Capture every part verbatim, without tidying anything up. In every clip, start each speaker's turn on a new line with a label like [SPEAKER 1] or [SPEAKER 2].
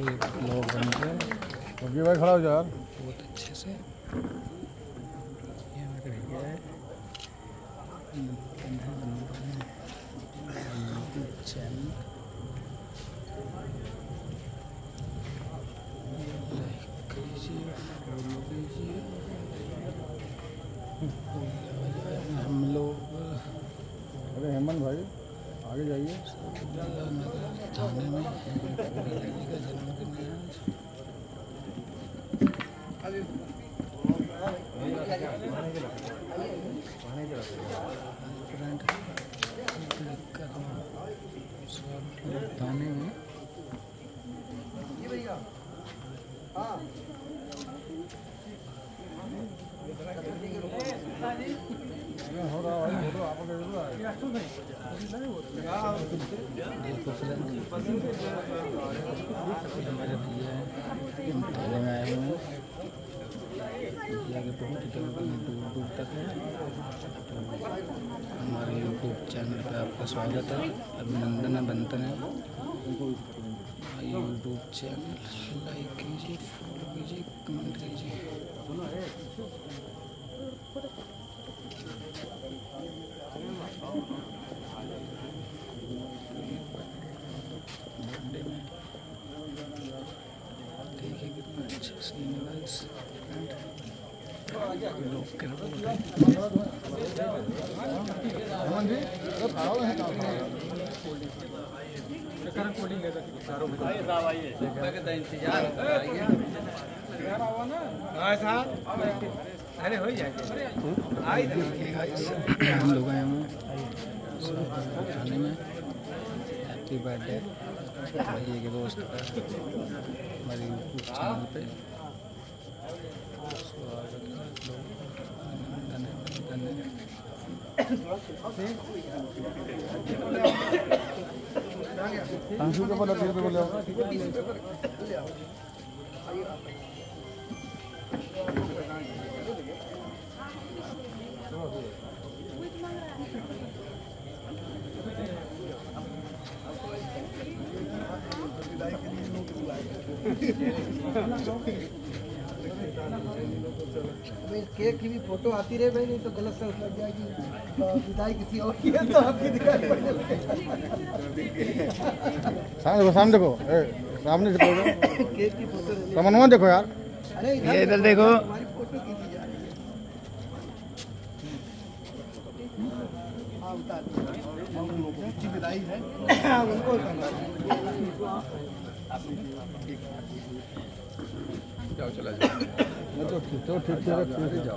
[SPEAKER 1] लोग बन रहे
[SPEAKER 2] ओके भाई खड़ा हो जा यार
[SPEAKER 1] बहुत अच्छे से। ये लग रही है चैनल लाइक कीजिए, फॉलो कीजिए। हम लोग
[SPEAKER 2] अरे हेमंत भाई आगे जाइए।
[SPEAKER 1] थाने में लगेगा जन्मदिन है आज। थाने में
[SPEAKER 2] हो रहा है फोटो आप
[SPEAKER 1] देखो फ्रेंड, हमारे भैया थाने में आए हुए हैं। भैया के पहुँच दूर दूर तक है। तो हमारे यूट्यूब चैनल पे आपका स्वागत है, अभिनंदन है, बंधन है। यूट्यूब चैनल लाइक कीजिए, फॉलो कीजिए, कमेंट कीजिए। बर्थडे में देखिए कितना अच्छा सीन है गाइस। लोग कर रहे हैं
[SPEAKER 2] हेमंत जी खड़ा हो हैं
[SPEAKER 3] कोडिंग लेकर चारों में
[SPEAKER 4] आइए साहब आइए
[SPEAKER 3] का इंतजार आइए यार आओ ना। हां साहब अरे हो जाएगा आई
[SPEAKER 1] देखिए गाइस, हम लोग आए हुए थाने में। हैप्पी बर्थडे भैया के दोस्त का हमारे यूट्यूब चैनल पे स्वागत है। लोग अभिनंदन है, बंधन है।
[SPEAKER 2] अंशु के बोला तीन पे बोले
[SPEAKER 5] केक की भी फोटो आती रहे भाई, नहीं तो गलत से लग जाएगी। विदाई किसी और की है तो आपकी दिखाई पड़ने लगेगा।
[SPEAKER 2] सामने देखो, सामने देखो, ए, सामने देखो।
[SPEAKER 5] केक की फोटो
[SPEAKER 2] समन्वय देखो यार।
[SPEAKER 5] अरे
[SPEAKER 1] ये इधर देखो,
[SPEAKER 5] हमारी फोटो खींची जा रही है। हाँ उतार की विदाई है उनको
[SPEAKER 3] जाओ चला जाओ
[SPEAKER 2] तो ठीक तो ठीक ठीक ठीक जाओ।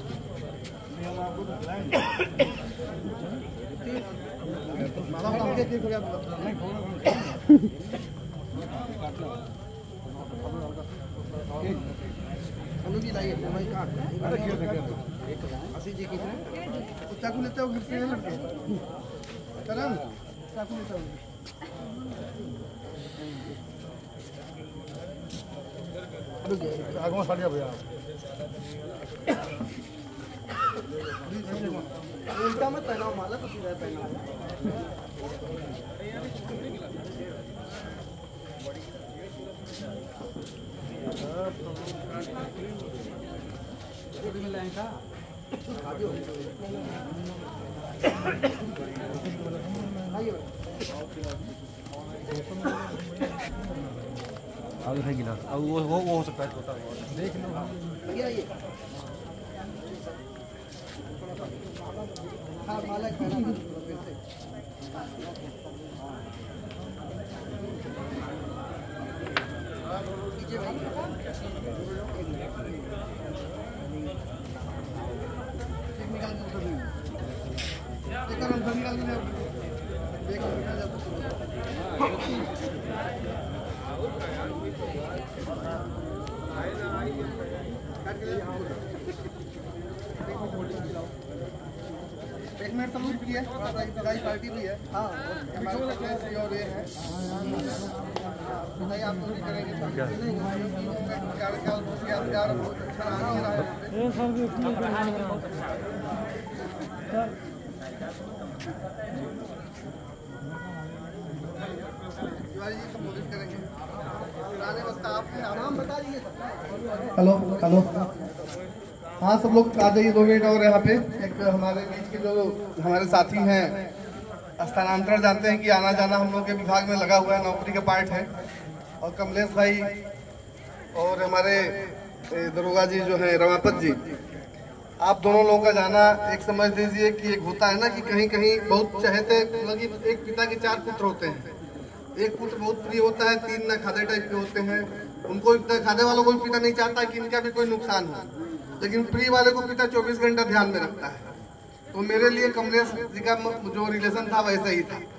[SPEAKER 5] अनुजी लाइए भाई काट।
[SPEAKER 2] अरे क्यों देखे
[SPEAKER 5] हंसी जी की चाकू लेते हो गिफ्ट में लड़के चलन चाकू लेते हो।
[SPEAKER 2] आगे में साड़िया भैया
[SPEAKER 5] उल्टा मत पहनाओ, माला तो सीधा पहनाओ। में लहंगा
[SPEAKER 3] आगे है गिलास अब वो वो हो सकता है छोटा देख लो।
[SPEAKER 5] ये ये हाँ माला पहना फिर से। कीजिए भाई निकाल के उधर देखो हम निकाल के देखो एक मिनट सब कुछ किया विदाई पार्टी भी है। हाँ हमारे और ये है विदाई आप लोग करेंगे यादगार बहुत अच्छा रहा है। तिवारी जी संबोधित करेंगे। हेलो हेलो हाँ सब लोग आ जाइए दो मिनट और यहाँ पे एक हमारे बीच के जो हमारे साथी हैं स्थानांतरण जानते हैं कि आना जाना हम लोग के विभाग में लगा हुआ है, नौकरी का पार्ट है। और कमलेश भाई और हमारे दरोगा जी जो है रमापत जी, आप दोनों लोगों का जाना एक समझ लीजिए कि एक होता है ना कि कहीं कहीं बहुत चहेते, मतलब एक पिता के चार पुत्र होते हैं, एक पुत्र बहुत प्रिय होता है, तीन न खादे टाइप के होते हैं। उनको खाने वालों को भी पिता नहीं चाहता कि इनका भी कोई नुकसान हो, लेकिन प्रिय वाले को पिता चौबीस घंटा ध्यान में रखता है। तो मेरे लिए कमलेश जी का जो रिलेशन था वैसा ही था,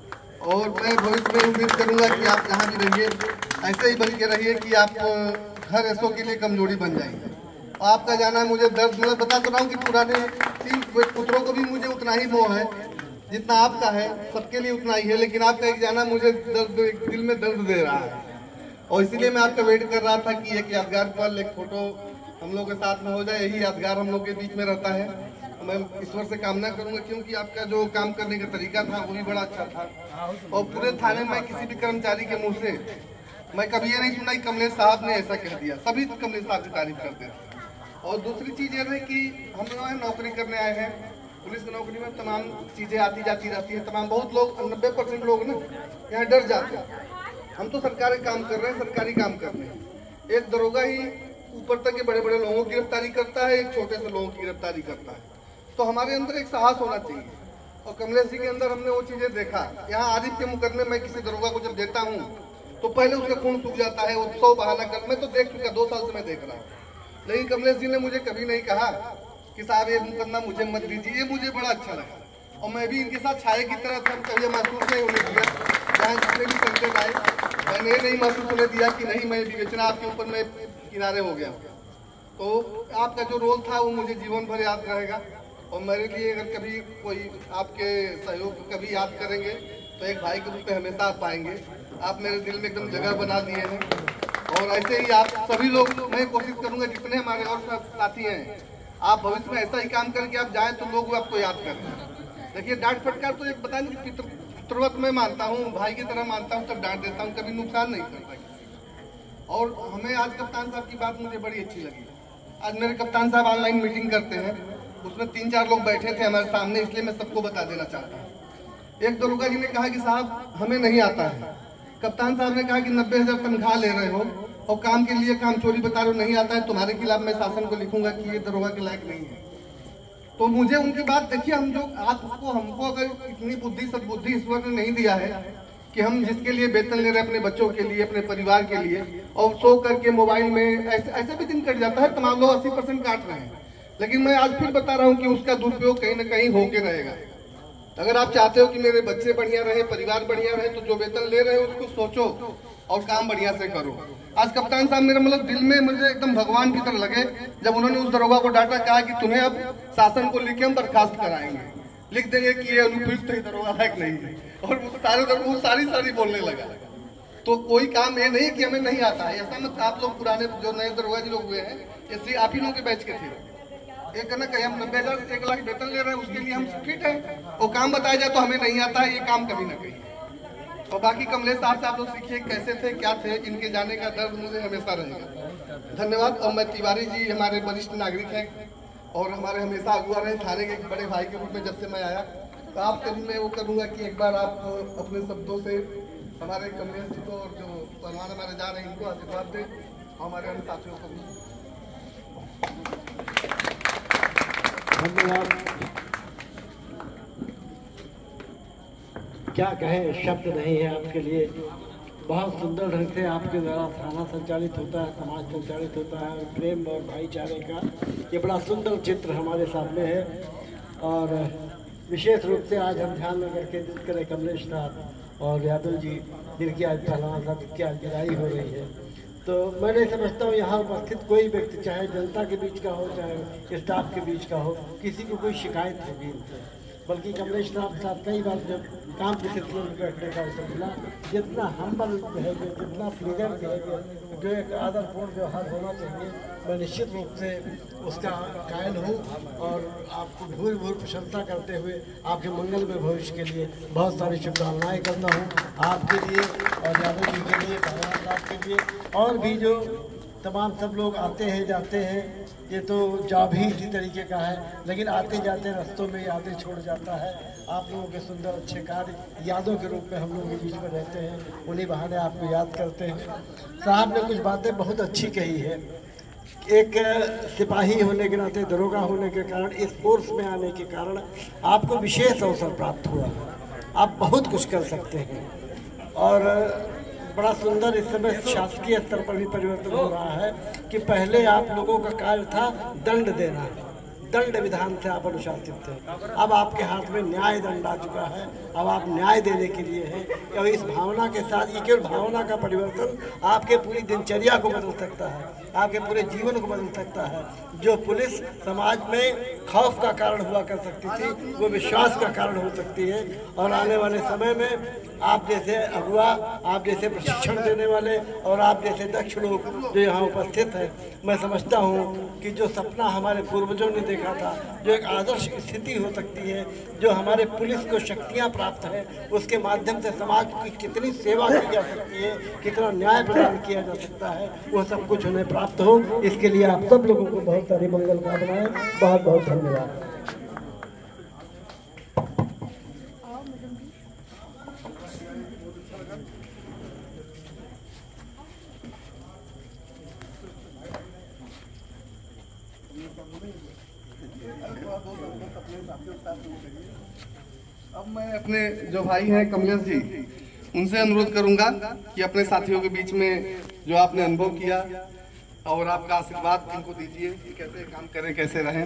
[SPEAKER 5] और मैं भविष्य में उम्मीद करूंगा कि आप यहाँ भी रहिए, ऐसे ही बन के रहिए कि आप हर एसओ के लिए कमजोरी बन जाएंगे। आपका जाना मुझे दर्द, मैं बता तो रहा हूँ कि पुराने तीन पुत्रों को भी मुझे उतना ही मोह है जितना आपका है, सबके लिए उतना ही है, लेकिन आपका एक जाना मुझे दर्द, दिल में दर्द दे रहा है। और इसीलिए मैं आपका वेट कर रहा था कि एक यादगार पल, एक फोटो हम लोग के साथ में हो जाए, यही यादगार हम लोग के बीच में रहता है। मैं ईश्वर से कामना करूंगा, क्योंकि आपका जो काम करने का तरीका था वो भी बड़ा अच्छा था। और पूरे थाने में किसी भी कर्मचारी के मुंह से मैं कभी ये नहीं सुना कि कमलेश साहब ने ऐसा कह दिया, सभी कमलेश साहब की तारीफ करते थे। और दूसरी चीज ये है कि हम लोग नौकरी करने आए हैं, पुलिस की नौकरी में तमाम चीजें आती जाती रहती है, तमाम बहुत लोग, नब्बे परसेंट लोग ना यहाँ डर जाते हैं। हम तो सरकारी काम कर रहे हैं, सरकारी काम कर रहे हैं। एक दरोगा ही ऊपर तक के बड़े बड़े लोगों की गिरफ्तारी करता है, एक छोटे से लोगों की गिरफ्तारी करता है। तो हमारे अंदर एक साहस होना चाहिए, और कमलेश जी के अंदर हमने वो चीजें देखा। यहाँ आरिफ के मुकदमे में किसी दरोगा को जब देता हूँ तो पहले उसका खून सूख जाता है, वो सौ बहाना कर, मैं तो देख चुका, दो साल से मैं देख रहा हूँ। लेकिन कमलेश जी ने मुझे कभी नहीं कहा कि साहब ये मुकदमा मुझे मत दीजिए, ये मुझे बड़ा अच्छा लगा। और मैं भी इनके साथ छाए की तरह था, कभी महसूस नहीं होने दिया। जहाँ जितने भी संकट आए मैंने ये नहीं महसूस होने दिया कि नहीं मैं विवेचना आपके ऊपर मैं किनारे हो गया। तो आपका जो रोल था वो मुझे जीवन भर याद रहेगा। और मेरे लिए अगर कभी कोई आपके सहयोग को कभी याद करेंगे तो एक भाई के रूप में हमेशा आप पाएंगे। आप मेरे दिल में एकदम जगह बना दिए हैं, और ऐसे ही आप सभी लोग, मैं कोशिश करूंगा जितने हमारे और साथी हैं, आप भविष्य में ऐसा ही काम करके आप जाएं तो लोग आपको याद करें। देखिए डांट फटकार तो एक पता नहीं पितृवत में मानता हूँ, भाई की तरह मानता हूँ, तब डांट देता हूँ, कभी नुकसान नहीं करता। और हमें आज कप्तान साहब की बात मुझे बड़ी अच्छी लगी। आज मेरे कप्तान साहब ऑनलाइन मीटिंग करते हैं, उसमें तीन चार लोग बैठे थे हमारे सामने, इसलिए मैं सबको बता देना चाहता हूँ। एक दरोगा जी ने कहा कि साहब हमें नहीं आता है। कप्तान साहब ने कहा कि नब्बे हजार तनख्वाह ले रहे हो और काम के लिए काम चोरी बता रहे हो, नहीं आता है, तुम्हारे खिलाफ मैं शासन को लिखूंगा कि ये दरोगा के लायक नहीं है। तो मुझे उनकी बात, देखिए हम जो आप उसको, हमको अगर इतनी बुद्धि सद्बुद्धि ईश्वर ने नहीं दिया है कि हम जिसके लिए वेतन ले रहे हैं अपने बच्चों के लिए, अपने परिवार के लिए, और सो करके मोबाइल में ऐसे ऐसे भी दिन कट जाता है, तमाम लोग अस्सी परसेंट काट रहे हैं। लेकिन मैं आज फिर बता रहा हूँ कि उसका दुरुपयोग कहीं ना कहीं होके रहेगा। अगर आप चाहते हो कि मेरे बच्चे बढ़िया रहे, परिवार बढ़िया रहे, तो जो वेतन ले रहे हो उसको सोचो और काम बढ़िया से करो। आज कप्तान साहब मेरे मतलब दिल में मुझे एकदम भगवान की तरह लगे जब उन्होंने उस दरोगा को डांटा, कहा कि तुम्हें अब शासन को लिख के हम बर्खास्त कराएंगे, लिख देंगे कि ये अनुपयुक्त है, दरोगा लायक नहीं है। और वो सारे वो सारी सारी बोलने लगा। तो कोई काम ये नहीं कि हमें नहीं आता है, ऐसा मत। आप लोग पुराने जो नए दरोगा जी लोग हुए हैं, इसलिए आप ही लोगों के बैच के थे। एक ना कहीं हम नब्बे हजार एक लाख वेतन ले रहे हैं, उसके लिए हम फिट है, और काम बताया जाए तो हमें नहीं आता है, ये काम कभी ना कहीं। और बाकी कमलेश साहब से आप लोग सीखिए कैसे थे, क्या थे, इनके जाने का दर्द मुझे हमेशा रहेगा। धन्यवाद। और मैं तिवारी जी हमारे वरिष्ठ नागरिक हैं और हमारे हमेशा अगुआ रहे, थाने के एक बड़े भाई के रूप में जब से मैं आया। तो आपसे भी मैं वो करूँगा कि एक बार आप अपने शब्दों से हमारे कमलेश जी को और जो पहलवान हमारे जा रहे हैं इनको आशीर्वाद दें, हमारे अन्य साथियों को भी।
[SPEAKER 4] धन्यवाद। क्या कहें, शब्द नहीं है आपके लिए। बहुत सुंदर ढंग से आपके द्वारा थाना संचालित होता है, समाज संचालित होता है, प्रेम और भाईचारे का ये बड़ा सुंदर चित्र हमारे सामने है। और विशेष रूप से आज हम ध्यान में केंद्रित करें कमलेश साहब और यादव जी, जिनकी आज पहलवान साहब की आज विदाई हो रही है। तो मैं नहीं समझता हूँ यहाँ उपस्थित कोई व्यक्ति, चाहे जनता के बीच का हो, चाहे स्टाफ के बीच का हो, किसी को कोई शिकायत होगी इनसे। बल्कि कमलेश साहब के साथ कई बार जब काम के सिलसिले में बैठने का अवसर मिला, जितना हम्बल बिहेवियर, जितना फ्रीडम बिहेवियर, जो एक आदरपूर्ण व्यवहार होना चाहिए, मैं निश्चित रूप से उसका कायल हूँ। और आपको भूल भूल प्रशंसा करते हुए आपके मंगल में भविष्य के लिए बहुत सारी शुभकामनाएँ करता हूँ, आपके लिए और यादव जी के लिए, भगवान साहब के लिए, और भी जो तमाम सब लोग आते हैं जाते हैं, ये तो जॉब ही इसी तरीके का है, लेकिन आते जाते रास्तों में यादें छोड़ जाता है। आप लोगों के सुंदर अच्छे कार्य यादों के रूप में हम लोगों के बीच में रहते हैं, उन्हीं बहाने आपको याद करते हैं। साहब ने कुछ बातें बहुत अच्छी कही है। एक सिपाही होने के नाते, दरोगा होने के कारण, इस फोर्स में आने के कारण आपको विशेष अवसर प्राप्त हुआ। आप बहुत कुछ कर सकते हैं और बड़ा सुंदर इस समय शासकीय स्तर पर भी परिवर्तन हो रहा है कि पहले आप लोगों का कार्य था दंड देना, दंड विधान से आप अनुशासित थे। अब आपके हाथ में न्याय दंड आ चुका है, अब आप न्याय देने के लिए हैं। और इस भावना के साथ, ये केवल भावना का परिवर्तन आपके पूरी दिनचर्या को बदल सकता है, आपके पूरे जीवन को बदल सकता है। जो पुलिस समाज में खौफ का कारण हुआ कर सकती थी, वो विश्वास का कारण हो सकती है। और आने वाले समय में आप जैसे अगुआ, आप जैसे प्रशिक्षण देने वाले और आप जैसे दक्ष लोग जो यहाँ उपस्थित हैं, मैं समझता हूँ कि जो सपना हमारे पूर्वजों ने देखा था, जो एक आदर्श स्थिति हो सकती है, जो हमारे पुलिस को शक्तियाँ प्राप्त है, उसके माध्यम से समाज की कितनी सेवा की जा सकती है, कितना न्याय प्रदान किया जा सकता है, वो सब कुछ उन्हें प्राप्त हो। इसके लिए आप सब लोगों को बहुत सारी मंगल कामनाएं, बहुत बहुत धन्यवाद।
[SPEAKER 5] अब मैं अपने जो भाई हैं कमलेश जी, उनसे अनुरोध करूंगा कि अपने साथियों के बीच में जो आपने अनुभव किया और आपका आशीर्वाद इनको दीजिए कि कैसे काम करें, कैसे रहें।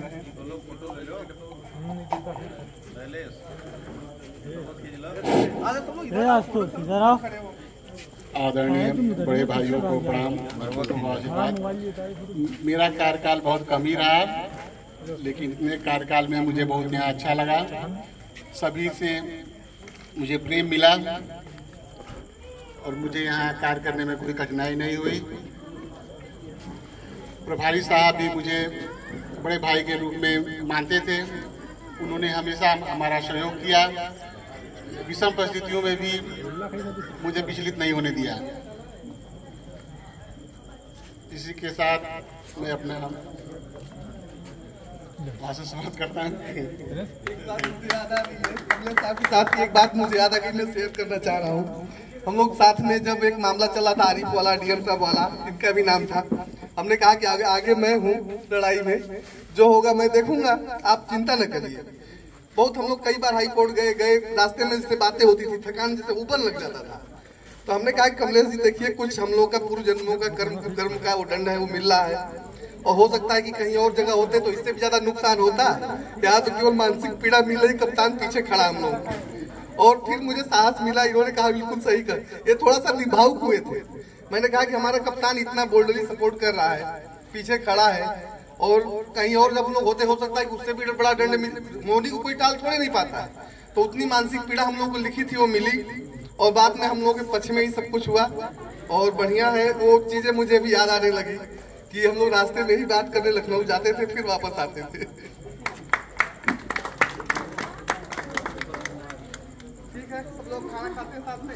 [SPEAKER 6] आदरणीय बड़े भाइयों को प्रणाम, आशीर्वाद। मेरा कार्यकाल बहुत कम ही रहा, लेकिन इतने कार्यकाल में मुझे बहुत यहाँ अच्छा लगा। सभी से मुझे प्रेम मिला और मुझे यहाँ कार्य करने में कोई कठिनाई नहीं हुई। प्रभारी साहब भी मुझे बड़े भाई के रूप में मानते थे, उन्होंने हमेशा हमारा सहयोग किया, विषम परिस्थितियों में भी मुझे विचलित नहीं होने दिया। इसी के साथ मैं अपना भाषण समाप्त करता हूँ।
[SPEAKER 5] के साथ एक बात मुझे याद आ गई, मैं शेयर करना चाह रहा हूँ। हम लोग साथ में जब एक मामला चला था आरिफ वाला, डीएम साहब वाला, इनका भी नाम था, हमने कहा कि आगे आगे मैं हूँ लड़ाई में, जो होगा मैं देखूंगा, आप चिंता न करिए। बहुत हम लोग कई बार हाई कोर्ट गए गए रास्ते में जैसे बातें होती थी, थकान जैसे ऊपर लग जाता था, तो हमने कहा कि कमलेश जी देखिए, कुछ हम लोग का पूर्व जन्मों का कर्म कर्म का वो दंड है, वो मिल रहा है, और हो सकता है कि कहीं और जगह होते तो इससे भी ज्यादा नुकसान होता। यहाँ तो केवल मानसिक पीड़ा मिल रही, कप्तान पीछे खड़ा हम लोग। और फिर मुझे साहस मिला, इन्होंने कहा बिल्कुल सही कर, ये थोड़ा सा निभावुक हुए थे। मैंने कहा कि हमारा कप्तान इतना बोल्डली सपोर्ट कर रहा है, पीछे खड़ा है, और कहीं और जब लोग होते हो सकता है कि उससे भी बड़ा दंड मिल, मोदी को कोई टाल थोड़े नहीं पाता है। तो उतनी मानसिक पीड़ा हम लोग को लिखी थी, वो मिली, और बाद में हम लोग के पक्ष में ही सब कुछ हुआ। और बढ़िया है, वो चीजें मुझे भी याद आने लगी कि हम लोग रास्ते में ही बात करने लखनऊ जाते थे, फिर वापस आते थे। ठीक है, सब लोग खाना खाते हैं साथ में।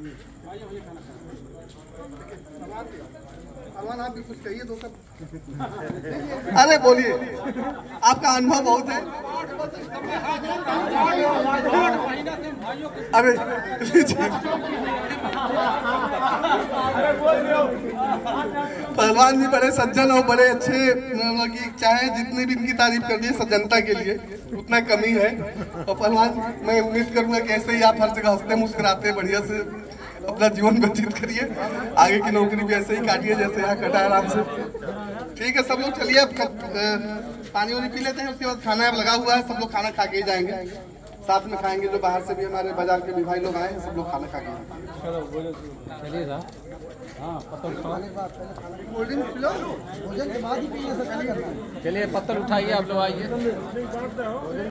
[SPEAKER 5] सलमान आप भी कुछ कहिए तो सब। अरे बोलिए, आपका अनुभव बहुत है। अरे पहलवान जी बड़े सज्जन और बड़े अच्छे, मतलब कि चाहे जितनी भी इनकी तारीफ कर दी सज्जनता के लिए उतना कमी है। और पहलवान, मैं उम्मीद करूंगा कैसे ही आप हर जगह हंसते मुस्कुराते बढ़िया से अपना जीवन व्यतीत करिए, आगे की नौकरी भी ऐसे ही काटिए जैसे यहाँ कटा आराम से। ठीक है, सब लोग चलिए, अब पानी वानी पी लेते हैं, उसके बाद खाना लगा हुआ है, सब लोग खाना खा के ही जाएंगे, साथ में खाएंगे। जो बाहर से भी हमारे बाजार के भी भाई लोग आए हैं, सब लोग खाना खा के
[SPEAKER 1] चलिए साहब, हाँ पत्थर चलिए पत्थर उठाइए, आप लोग आइए।